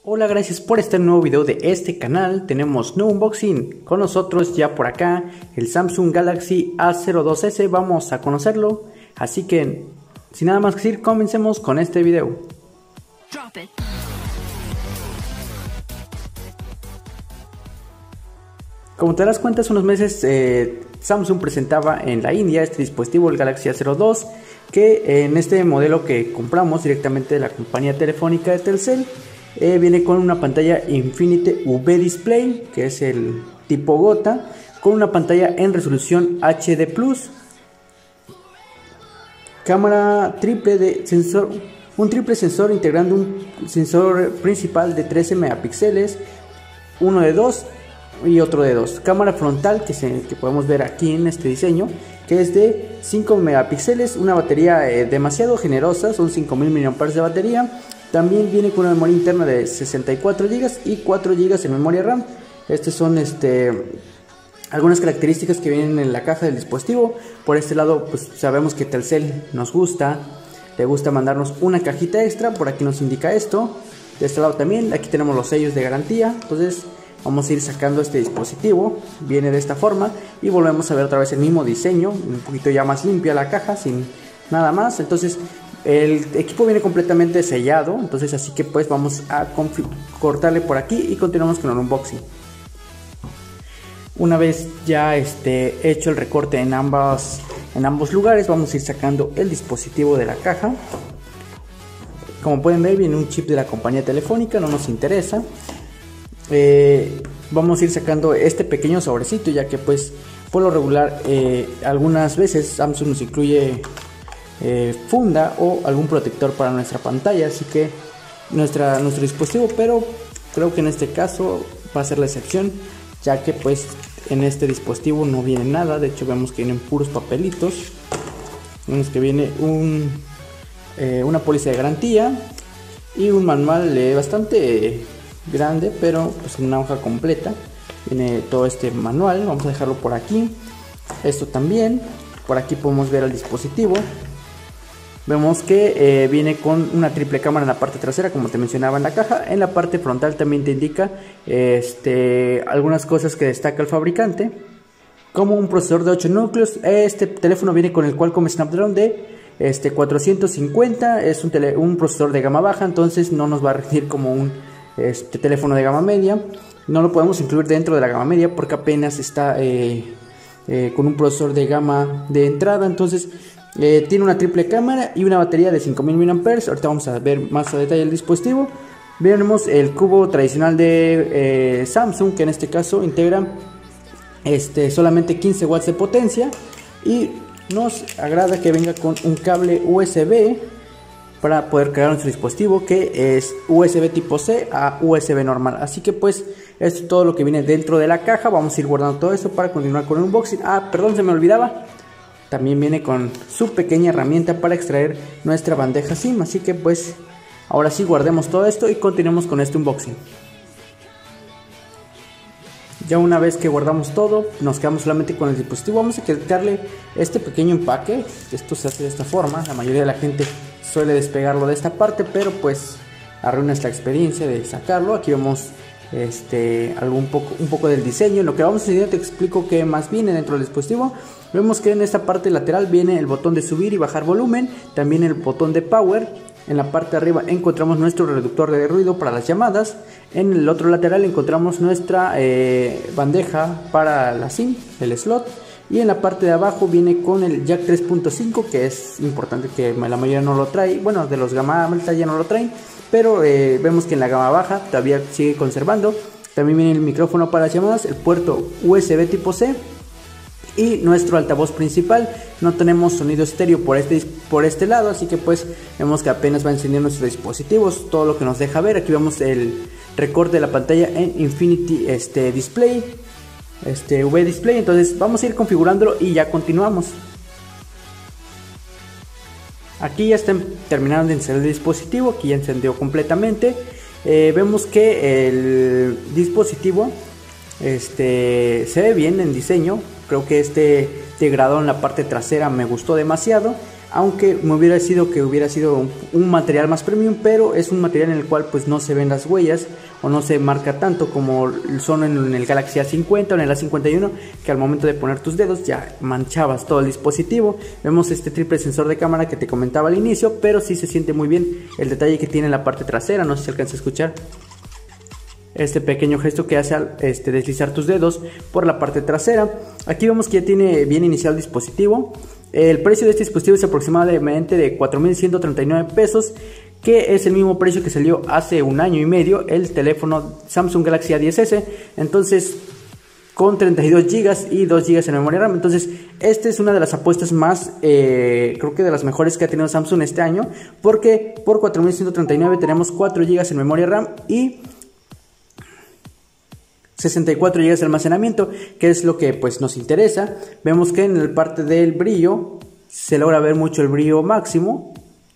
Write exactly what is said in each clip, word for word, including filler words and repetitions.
Hola, gracias por este nuevo video de este canal. Tenemos nuevo unboxing con nosotros ya por acá, el Samsung Galaxy A cero dos S. Vamos a conocerlo, así que sin nada más que decir, comencemos con este video. Como te das cuenta, hace unos meses eh, Samsung presentaba en la India este dispositivo, el Galaxy A cero dos, que eh, en este modelo que compramos directamente de la compañía telefónica de Telcel, eh, viene con una pantalla Infinity U V Display, que es el tipo gota, con una pantalla en resolución H D plus, cámara triple de sensor, un triple sensor integrando un sensor principal de trece megapíxeles, uno de dos y otro de dos, cámara frontal que, se, que podemos ver aquí en este diseño, que es de cinco megapíxeles, una batería eh, demasiado generosa, son cinco mil miliamperios hora de batería. También viene con una memoria interna de sesenta y cuatro gigas y cuatro gigas en memoria RAM. Estas son este, algunas características que vienen en la caja del dispositivo. Por este lado, pues sabemos que Telcel nos gusta, le gusta mandarnos una cajita extra, por aquí nos indica esto. De este lado también, aquí tenemos los sellos de garantía. Entonces vamos a ir sacando este dispositivo, viene de esta forma y volvemos a ver otra vez el mismo diseño, un poquito ya más limpia la caja, sin nada más. Entonces el equipo viene completamente sellado, entonces así que pues vamos a cortarle por aquí y continuamos con el unboxing. Una vez ya este, hecho el recorte en, ambas, en ambos lugares, vamos a ir sacando el dispositivo de la caja. Como pueden ver, viene un chip de la compañía telefónica, no nos interesa. Eh, vamos a ir sacando este pequeño sobrecito, ya que pues por lo regular eh, algunas veces Samsung nos incluye eh, funda o algún protector para nuestra pantalla, así que nuestra, nuestro dispositivo, pero creo que en este caso va a ser la excepción, ya que pues en este dispositivo no viene nada. De hecho vemos que vienen puros papelitos, vemos que viene un, eh, una póliza de garantía y un manual eh, bastante eh, grande, pero pues en una hoja completa viene todo este manual. Vamos a dejarlo por aquí. Esto también, por aquí podemos ver el dispositivo. Vemos que eh, viene con una triple cámara en la parte trasera, como te mencionaba en la caja. En la parte frontal también te indica este, algunas cosas que destaca el fabricante, como un procesador de ocho núcleos. Este teléfono viene con el Qualcomm Snapdragon de este, cuatrocientos cincuenta. Es un, tele, un procesador de gama baja, entonces no nos va a rendir como un este teléfono de gama media. No lo podemos incluir dentro de la gama media porque apenas está eh, eh, con un procesador de gama de entrada. Entonces eh, tiene una triple cámara y una batería de cinco mil miliamperios hora. Ahorita vamos a ver más a detalle el dispositivo. Vemos el cubo tradicional de eh, Samsung, que en este caso integra este, solamente quince watts de potencia, y nos agrada que venga con un cable U S B para poder cargar nuestro dispositivo, que es U S B tipo C a U S B normal. Así que pues esto es todo lo que viene dentro de la caja. Vamos a ir guardando todo eso para continuar con el unboxing. Ah, perdón, se me olvidaba, también viene con su pequeña herramienta para extraer nuestra bandeja SIM. Así que pues ahora sí, guardemos todo esto y continuemos con este unboxing. Ya una vez que guardamos todo, nos quedamos solamente con el dispositivo. Vamos a quitarle este pequeño empaque. Esto se hace de esta forma. La mayoría de la gente suele despegarlo de esta parte, pero pues arruina esta experiencia de sacarlo. Aquí vemos este, algún poco, un poco del diseño. En lo que vamos a hacer, te explico qué más viene dentro del dispositivo. Vemos que en esta parte lateral viene el botón de subir y bajar volumen, también el botón de power. En la parte de arriba encontramos nuestro reductor de ruido para las llamadas. En el otro lateral encontramos nuestra eh, bandeja para la SIM, el slot. Y en la parte de abajo viene con el jack tres punto cinco, que es importante, que la mayoría no lo trae. Bueno, de los gama alta ya no lo traen, pero eh, vemos que en la gama baja todavía sigue conservando. También viene el micrófono para las llamadas, el puerto U S B tipo C y nuestro altavoz principal. No tenemos sonido estéreo por este, por este lado, así que pues vemos que apenas va encendiendo nuestros dispositivos. Todo lo que nos deja ver, aquí vemos el recorte de la pantalla en Infinity este, Display, este U V Display. Entonces vamos a ir configurándolo y ya continuamos. Aquí ya está terminando de encender el dispositivo, aquí ya encendió completamente. Eh, vemos que el dispositivo este, se ve bien en diseño. Creo que este degradado en la parte trasera me gustó demasiado. aunque me hubiera sido que hubiera sido un, un material más premium, pero es un material en el cual pues no se ven las huellas o no se marca tanto como son en, en el Galaxy A cincuenta o en el A cincuenta y uno, que al momento de poner tus dedos ya manchabas todo el dispositivo. Vemos este triple sensor de cámara que te comentaba al inicio, pero sí se siente muy bien el detalle que tiene en la parte trasera. No sé si alcanza a escuchar este pequeño gesto que hace al este, deslizar tus dedos por la parte trasera. Aquí vemos que ya tiene bien iniciado el dispositivo. El precio de este dispositivo es aproximadamente de cuatro mil ciento treinta y nueve pesos, que es el mismo precio que salió hace un año y medio el teléfono Samsung Galaxy A diez ese. Entonces, con treinta y dos gigas y dos gigas en memoria RAM. Entonces, esta es una de las apuestas más, eh, creo que de las mejores que ha tenido Samsung este año, porque por cuatro mil ciento treinta y nueve tenemos cuatro gigas en memoria RAM y sesenta y cuatro gigas de almacenamiento, que es lo que pues nos interesa. Vemos que en la parte del brillo se logra ver mucho el brillo máximo,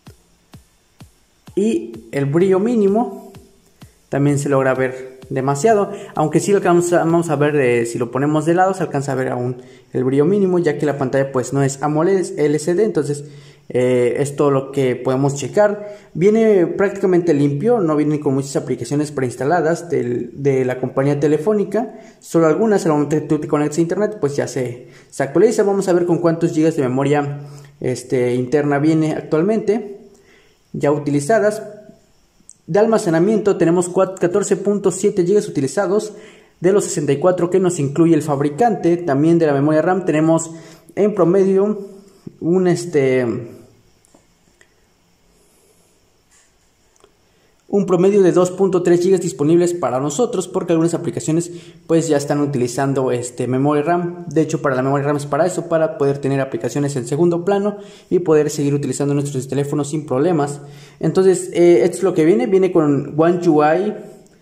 y el brillo mínimo también se logra ver demasiado, aunque sí lo que vamos a, vamos a ver, eh, si lo ponemos de lado se alcanza a ver aún el brillo mínimo, ya que la pantalla pues no es AMOLED, es L C D. Entonces eh, es todo lo que podemos checar. Viene prácticamente limpio, no viene con muchas aplicaciones preinstaladas del, de la compañía telefónica, solo algunas. Al momento que tú te conectas a internet pues ya se, se actualiza. Vamos a ver con cuántos gigas de memoria este, interna viene actualmente ya utilizadas. De almacenamiento tenemos catorce punto siete gigas utilizados de los sesenta y cuatro que nos incluye el fabricante. También de la memoria RAM tenemos en promedio un este un promedio de dos punto tres gigas disponibles para nosotros, porque algunas aplicaciones pues ya están utilizando este memoria RAM. De hecho, para la memoria RAM es para eso, para poder tener aplicaciones en segundo plano y poder seguir utilizando nuestros teléfonos sin problemas. Entonces eh, esto es lo que viene, viene con One U I,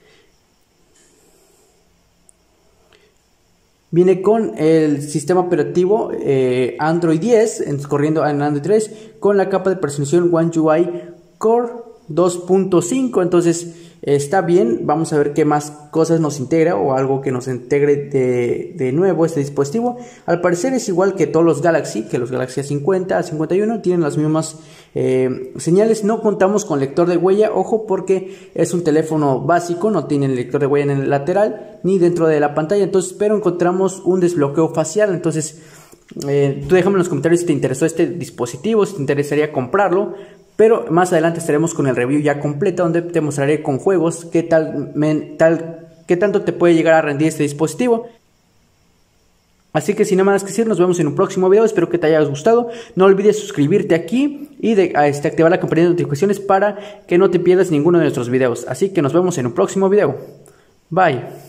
viene con el sistema operativo eh, Android diez, en, corriendo en Android tres, con la capa de personalización One U I Core dos punto cinco. Entonces eh, está bien. Vamos a ver qué más cosas nos integra o algo que nos integre de, de nuevo este dispositivo. Al parecer es igual que todos los Galaxy, que los Galaxy A cincuenta, A cincuenta y uno tienen las mismas eh, señales. No contamos con lector de huella, ojo, porque es un teléfono básico, no tiene el lector de huella en el lateral ni dentro de la pantalla. Entonces, pero encontramos un desbloqueo facial. Entonces eh, tú déjame en los comentarios si te interesó este dispositivo, si te interesaría comprarlo. Pero más adelante estaremos con el review ya completo, donde te mostraré con juegos qué tal, men, tal, qué tanto te puede llegar a rendir este dispositivo. Así que sin nada más que decir, nos vemos en un próximo video. Espero que te haya gustado. No olvides suscribirte aquí y de, a este, activar la campanita de notificaciones para que no te pierdas ninguno de nuestros videos. Así que nos vemos en un próximo video. Bye.